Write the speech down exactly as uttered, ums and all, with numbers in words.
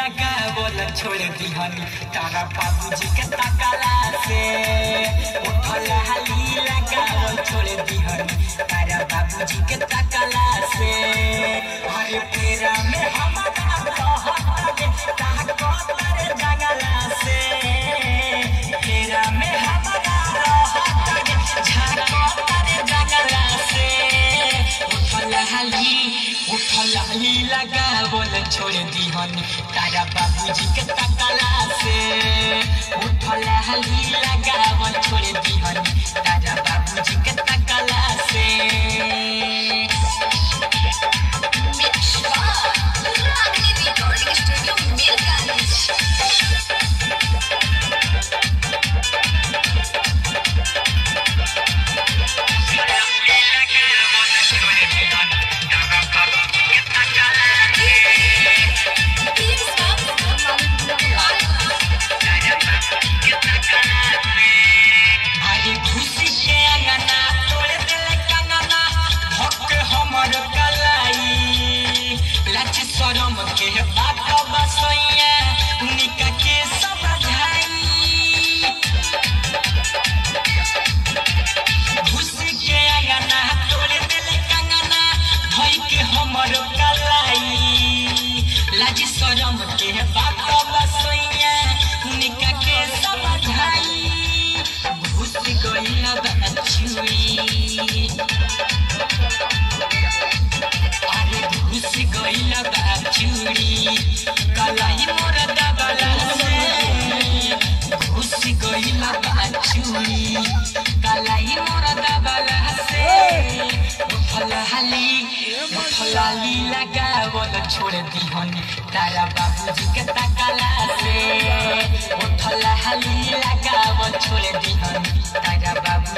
लगावल छोड़ दिहनी तारा बाबूजी के तकला से उठल हाली लगावल छोड़ दिहनी तारा बाबूजी के तकला से हरे पेरा में हमारा रहत ताको तारे जंगला से पेरा में हमारा रहत झाको तारे जंगला से उठल हाली उठल हाली लगावल छोड़ दिहनी तारा बाबूजी के तकला से उठल हाली लगावल छोड़ दिहनी तारा बाबूजी के तकला से छोड़ दिहनी तारा बाबूजी के तकला से उठल हाली लगावल छोड़ दिहनी तारा बाबू